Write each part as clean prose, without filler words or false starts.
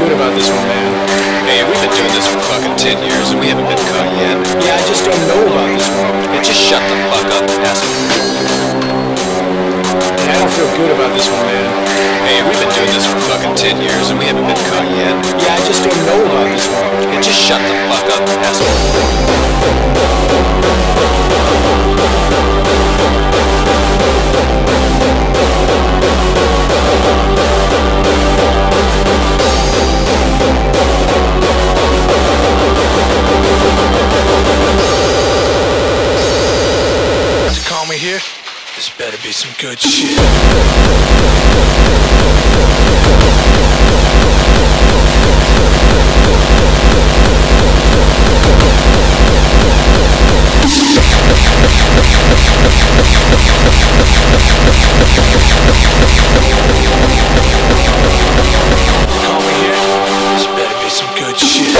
good about this one, man. Hey, we've been doing this for fucking 10 years and we haven't been caught yet. Yeah, I just don't know about this one. Hey, just shut the fuck up, asshole. Yeah, I don't feel good about this one, man. Hey, we've been doing this for fucking 10 years and we haven't been caught yet. Yeah, I just don't know about this one. Hey, just shut the fuck up, asshole. Here, this better be some good shit. Call me here, this better be some good shit.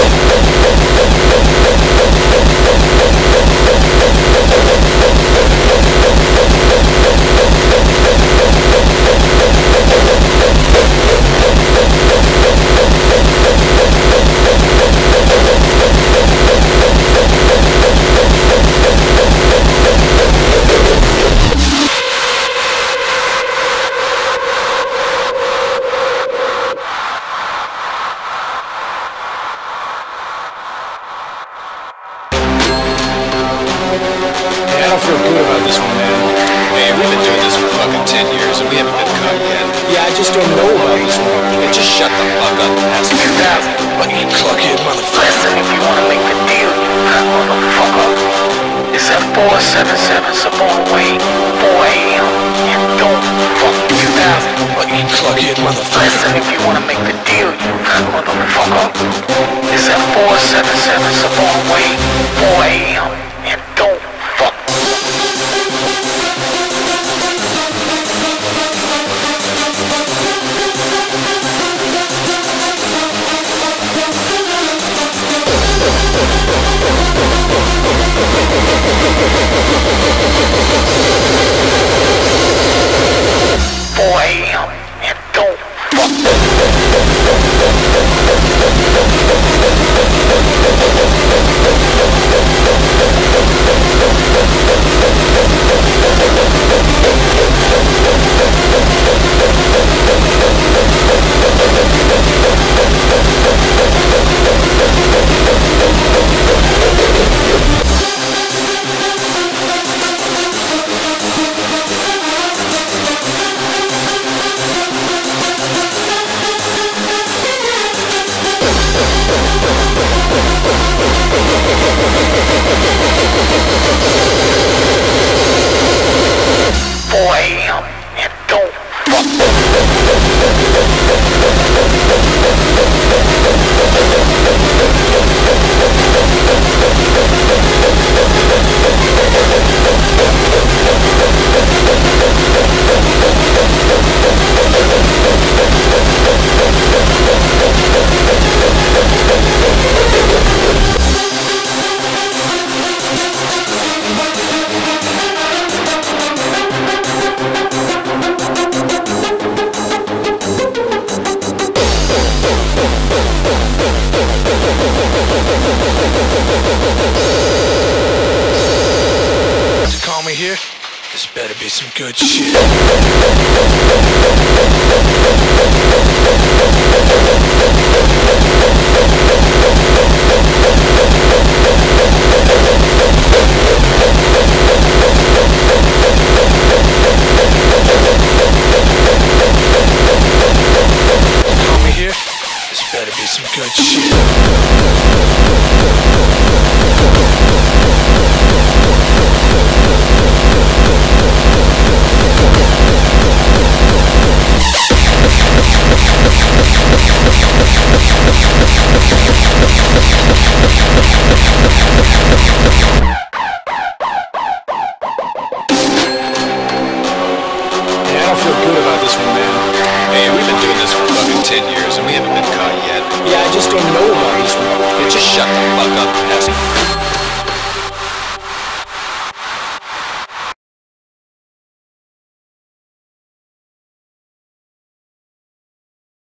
I don't feel good about this one, man. Hey, we've been doing this for fucking 10 years and we haven't been caught yet. Yeah, I just don't know about this one. Hey, just shut the fuck up, asshole. Fucking cluckhead motherfucker. Listen, if you wanna make the deal, you motherfucker. It's at 477 Sabon Way, 4 a.m. And don't fuck you out. Fucking cluckhead motherfucker. Listen, if you wanna make the deal, you motherfucker. It's at 477 Sabon Way, 4 a.m. And don't fuck. And don't Call me here, this better be some good shit. Call me here, this better be some good shit. Yeah, I don't feel good about this one, man. Hey, we've been doing this for fucking 10 years and we haven't been caught yet. Yeah, I just don't know about this one. Hey, just shut the fuck up, asshole.